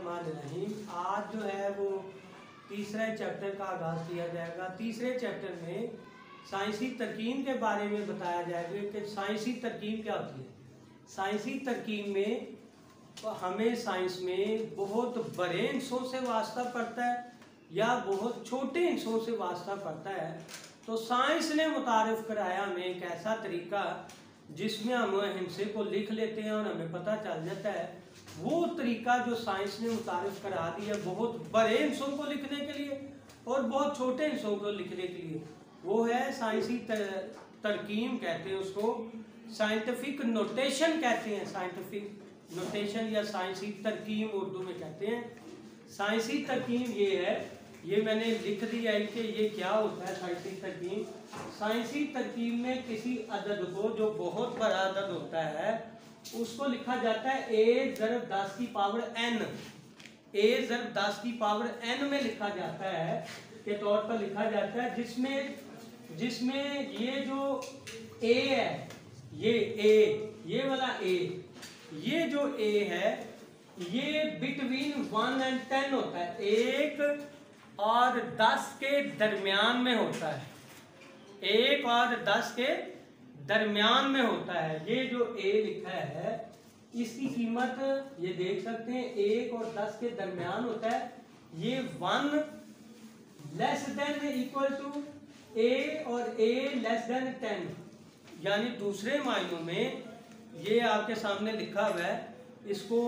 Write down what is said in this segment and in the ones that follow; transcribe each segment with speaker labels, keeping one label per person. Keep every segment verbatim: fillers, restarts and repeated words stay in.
Speaker 1: बिस्मिल्लाहिर्रहमानिर्रहीम। आज जो है वो तीसरे चैप्टर का आगाज़ किया जाएगा। तीसरे चैप्टर में साइंसी तरकीब के बारे में बताया जाएगा कि साइंसी तरकीब क्या होती है। साइंसी तरकीब में तो हमें साइंस में बहुत बड़े हिस्सों से वास्ता पड़ता है या बहुत छोटे हिस्सों से वास्ता पड़ता है। तो साइंस ने मुतारिफ़ कराया हमें एक ऐसा तरीका जिसमें हम हिस्से को लिख लेते हैं और हमें पता चल जाता है। वो तरीका जो साइंस ने मुतारिफ़ करा दिया बहुत बड़े हिस्सों को लिखने के लिए और बहुत छोटे हिस्सों को लिखने के लिए, वो है साइंसी तर, तरकीब कहते हैं उसको, साइंटिफिक नोटेशन कहते हैं। साइंटिफिक नोटेशन या साइंसी तरकीब उर्दू में कहते हैं। साइंसी तरकीब ये है, ये मैंने लिख दिया है कि ये क्या होता है। साइंसी तरकीब साइंसी तरकीब में किसी अदद को जो बहुत बड़ा अदद होता है उसको लिखा जाता है ए ज़रब दस की पावर एन। ए ज़रब दस की पावर एन में लिखा जाता है के तौर पर लिखा जाता है, जिसमें जिसमें ये जो ए है, ये ए ये वाला ए ये जो ए है ये बिटवीन वन एंड टेन होता है, एक और दस के दरमियान में होता है। एक और दस के दरमियान में होता है। ये जो ए लिखा है इसकी कीमत ये देख सकते हैं, एक और दस के दरमियान होता है। ये one less than equal to A और ए लेस देन टेन, यानी दूसरे मायनों में ये आपके सामने लिखा हुआ है। इसको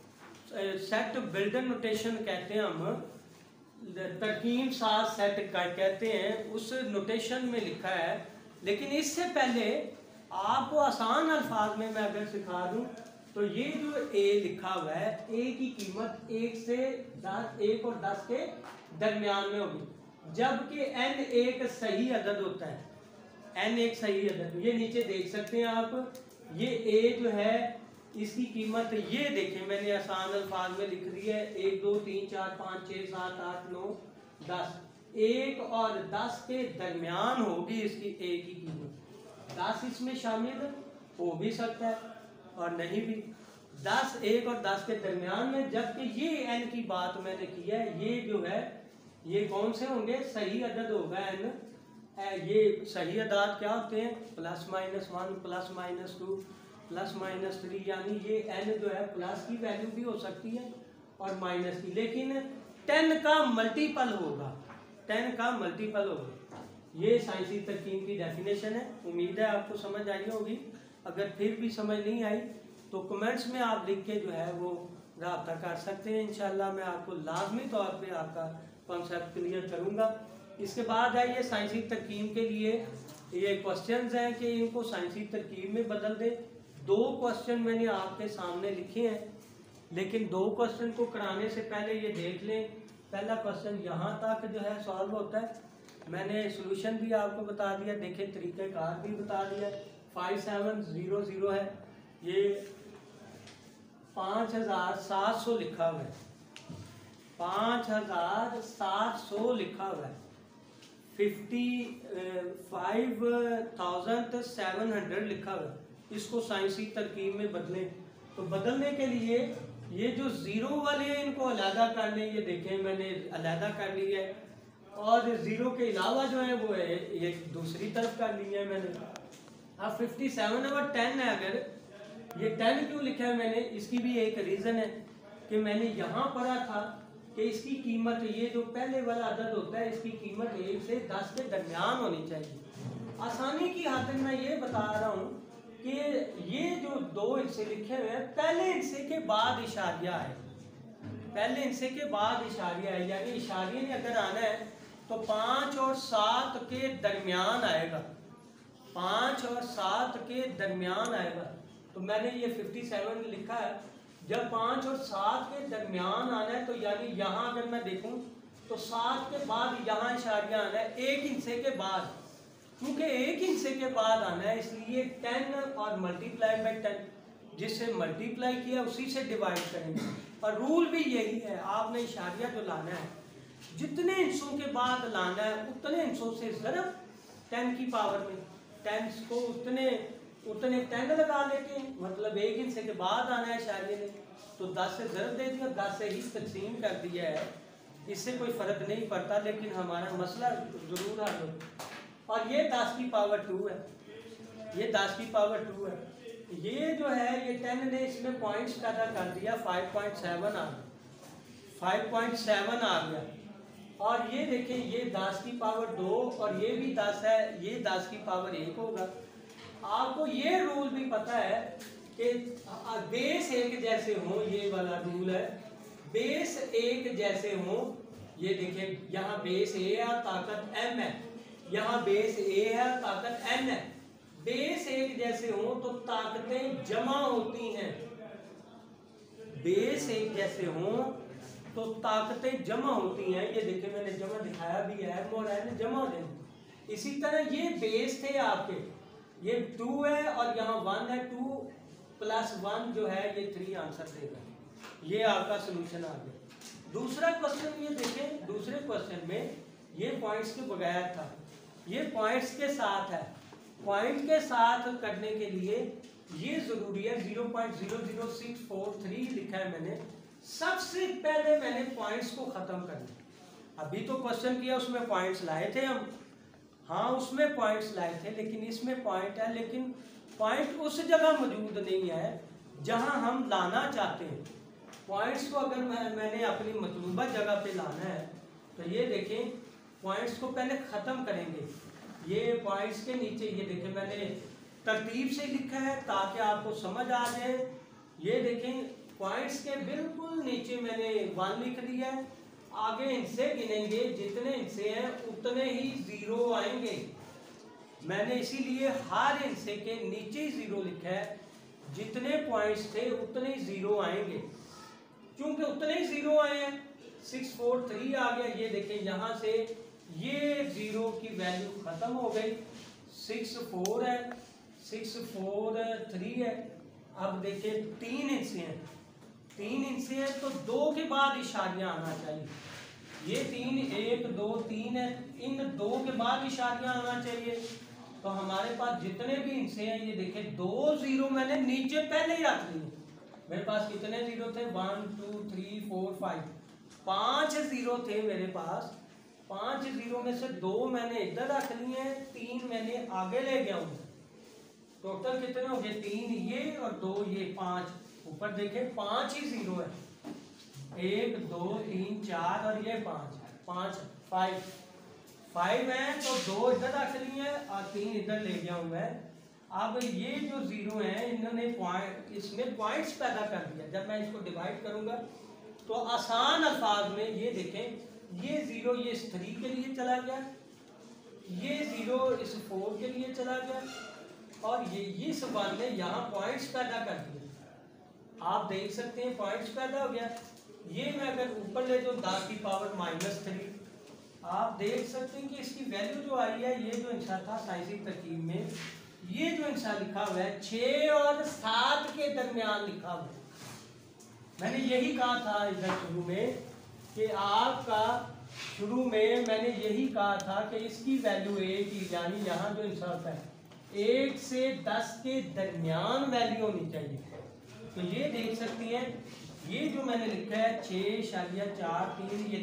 Speaker 1: सेट बिल्डर नोटेशन कहते हैं, हम तरकीब साथ सेट कहते हैं। उस नोटेशन में लिखा है, लेकिन इससे पहले आपको आसान अल्फाज में मैं अगर सिखा दूं तो ये जो ए लिखा हुआ है, ए की कीमत एक से दस, एक और दस के दरमियान में होगी, जबकि एन एक सही अदद होता है। एन एक सही अदद, ये नीचे देख सकते हैं आप, ये ए जो है इसकी कीमत ये देखें, मैंने आसान अल्फाज में लिख दी है, एक दो तीन चार पाँच छः सात आठ नौ दस। एक और दस के दरमियान होगी इसकी ए की कीमत। दस इसमें शामिल हो भी सकता है और नहीं भी। दस एक और दस के दरमियान में, जबकि ये एन की बात मैंने की है, ये जो है ये कौन से होंगे, सही अदद होगा एन। ये सही अदाद क्या होते हैं, plus minus one, plus minus two, plus minus three, यानी ये एन जो है प्लस की वैल्यू भी हो सकती है और माइनस की, लेकिन टेन का मल्टीपल होगा, टेन का मल्टीपल होगा। ये साइंसी तरकीब की डेफिनेशन है। उम्मीद है आपको समझ आई होगी। अगर फिर भी समझ नहीं आई तो कमेंट्स में आप लिख के जो है वो रब्ता कर सकते हैं। इंशाल्लाह मैं आपको लाजमी तौर पे आपका कॉन्सेप्ट क्लियर करूँगा। इसके बाद आइए साइंसी तरकीब के लिए ये क्वेश्चंस हैं कि इनको साइंसी तरकीब में बदल दें। दो क्वेश्चन मैंने आपके सामने लिखे हैं, लेकिन दो क्वेश्चन को कराने से पहले ये देख लें। पहला क्वेश्चन यहाँ तक जो है सॉल्व होता है, मैंने सॉल्यूशन भी आपको बता दिया, देखें तरीक़ेकार भी बता दिया। फाइव सेवन ज़ीरो ज़ीरो है, ये पाँच हज़ार सात सौ लिखा हुआ है, पाँच हज़ार सात सौ लिखा हुआ है, fifty five thousand seven hundred लिखा हुआ है। इसको साइंसी तरकीब में बदलें, तो बदलने के लिए ये जो ज़ीरो वाले हैं इनको अलहदा कर लें। ये देखें मैंने अलहदा कर लिया है, और ज़ीरो के अलावा जो है वो है ये दूसरी तरफ कर लिया है मैंने। अब फिफ्टी सेवन और टेन है, अगर ये टेन क्यों लिखा है मैंने, इसकी भी एक रीज़न है कि मैंने यहाँ पढ़ा था कि इसकी कीमत, ये जो पहले वाला अदद होता है इसकी कीमत एक से दस के दरमियान होनी चाहिए। आसानी की खातिर मैं ये बता रहा हूँ कि ये जो दो हिस्से लिखे हुए हैं, पहले हिस्से के बाद इशारिया है, पहले हिस्से के बाद इशारिया है, यानी इशारिया ने अगर आना है तो पाँच और सात के दरमियान आएगा, पाँच और सात के दरमियान आएगा। तो मैंने ये फिफ्टी सेवन लिखा है, जब पाँच और सात के दरमियान आना है तो यानी यहाँ अगर मैं देखूँ तो सात के बाद यहाँ इशारिया आना है, एक हिस्से के बाद, क्योंकि एक हिस्से के बाद आना है इसलिए टेन और मल्टीप्लाई बाई टेन, जिससे मल्टीप्लाई किया उसी से डिवाइड करेंगे। और रूल भी यही है, आपने इशारिया जो लाना है जितने हिस्सों के बाद लाना है उतने हिस्सों से ज़रब टेन की पावर में, टेन को उतने उतने टेन लगा लेते हैं, मतलब एक हिस्से के बाद आना है इशारे ने, तो दस से ज़रब दे दिया, दस से ही तकसीम कर दिया है, इससे कोई फ़र्क नहीं पड़ता, लेकिन हमारा मसला ज़रूर हल हो। और ये दस की पावर टू है, ये दस की पावर टू है, ये जो है ये टेन ने इसमें पॉइंट्स पैदा कर दिया, फाइव पॉइंट सेवन आ गया, फाइव पॉइंट सेवन आ गया। और ये देखिए ये दस की पावर दो और ये भी दस है, ये दस की पावर एक होगा। आपको ये रूल भी पता है कि बेस एक जैसे हो, ये वाला रूल है, बेस एक जैसे हो। ये देखिए यहाँ बेस ए है, ताकत एम है, यहाँ बेस ए है, ताकत एन है। बेस एक जैसे हो तो ताकतें जमा होती हैं, बेस एक जैसे हो तो ताकतें जमा होती हैं। ये देखिए मैंने जमा दिखाया भी है, और एन जमा हो जाएंगे। इसी तरह ये बेस थे आपके, ये टू है और यहाँ वन है, टू प्लस वन जो है ये थ्री आंसर देगा। ये आपका सोल्यूशन आ गया। दूसरा क्वेश्चन ये देखें, दूसरे क्वेश्चन में ये पॉइंट्स के बगैर था, ये पॉइंट्स के साथ है। पॉइंट के साथ करने के लिए ये जरूरी है, zero point zero zero six four three लिखा है मैंने। सबसे पहले मैंने पॉइंट्स को खत्म करना। अभी तो क्वेश्चन किया उसमें पॉइंट्स लाए थे हम, हाँ उसमें पॉइंट्स लाए थे, लेकिन इसमें पॉइंट है, लेकिन पॉइंट उस जगह मौजूद नहीं है जहां हम लाना चाहते हैं। पॉइंट्स को अगर मैं, मैंने अपनी मतलूबा जगह पे लाना है तो ये देखें पॉइंट्स को पहले ख़त्म करेंगे। ये पॉइंट्स के नीचे ये देखें मैंने तरतीब से लिखा है ताकि आपको समझ आ जाए। ये देखें पॉइंट्स के बिल्कुल नीचे मैंने वन लिख दिया है। आगे हिस्से गिनेंगे, जितने हिस्से हैं उतने ही ज़ीरो आएंगे। मैंने इसीलिए हर हिस्से के नीचे ही ज़ीरो लिखा है, जितने पॉइंट्स थे उतने ही ज़ीरो आएंगे। क्योंकि उतने ही ज़ीरो आए हैं, सिक्स फोर थ्री आ गया। ये देखें यहाँ से ये ज़ीरो की वैल्यू ख़त्म हो गई, सिक्स फोर है, सिक्स फोर थ्री है। अब देखिए तीन हिस्से हैं, तीन हिस्से हैं तो दो के बाद इशारियाँ आना चाहिए। ये तीन, एक दो तीन है, इन दो के बाद इशारियाँ आना चाहिए। तो हमारे पास जितने भी हिस्से हैं ये देखिए दो ज़ीरो मैंने नीचे पहले ही रख लिए। मेरे पास कितने ज़ीरो थे, one two three four five, पाँच ज़ीरो थे मेरे पास। पाँच ज़ीरो में से दो मैंने इधर रख लिए हैं, तीन मैंने आगे ले गया हूँ। टोटल कितने हो गए, तीन ये और दो ये, पाँच। ऊपर देखे पाँच ही ज़ीरो है, एक दो तीन चार और ये पाँच, पाँच फाइव फाइव है तो दो इधर रख लिए हैं और तीन इधर ले गया हूँ मैं। अब ये जो ज़ीरो हैं इन्होंने पॉइंट, इसमें पॉइंट्स पैदा कर दिया। जब मैं इसको डिवाइड करूँगा तो आसान अल्फाज में ये देखें, ये ज़ीरो ये इस थ्री के लिए चला गया, ये ज़ीरो इस फोर के लिए चला गया, और ये इस वन ने यहाँ पॉइंट्स पैदा कर दिए। आप देख सकते हैं पॉइंट्स पैदा हो गया। ये मैं अगर ऊपर ले जाऊँ दस की पावर माइनस थ्री, आप देख सकते हैं कि इसकी वैल्यू जो आई है, ये जो इंसा था साइंसी तरकीब में, ये जो इंसा लिखा हुआ है छः और सात के दरमियान लिखा हुआ है। मैंने यही कहा था इधर शुरू में कि आपका शुरू में मैंने यही कहा था कि इसकी वैल्यू एक ही, यानी यहाँ जो इंसा होता है एक से दस के दरमियान वैल्यू होनी चाहिए। तो ये देख सकती हैं, ये जो मैंने लिखा है छः शालिया चार तीन, ये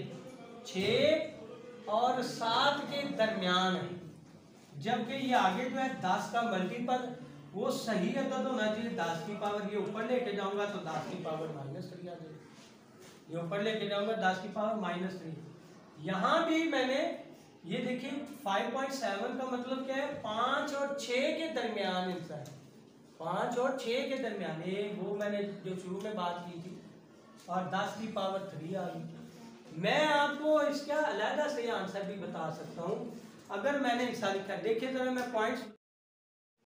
Speaker 1: छः और सात के दरमियान है, जबकि ये आगे जो है दस का मल्टीपल वो सही अदद होना चाहिए। दस की पावर ये ऊपर लेके जाऊंगा तो दस की पावर माइनस थ्री आ जाएगी, ये ऊपर लेके जाऊंगा दस की पावर माइनस थ्री। यहाँ भी मैंने ये देखिए फाइव पॉइंट सेवन का मतलब क्या है, पाँच और छः के दरमियान हिस्सा है, पाँच और छः के दरमियान। एक वो मैंने जो शुरू में बात की थी, और दस की पावर थ्री आ गई। मैं आपको इसका अलहदा से आंसर भी बता सकता हूँ अगर मैंने हिस्सा लिखा। देखिए जरा मैं पॉइंट्स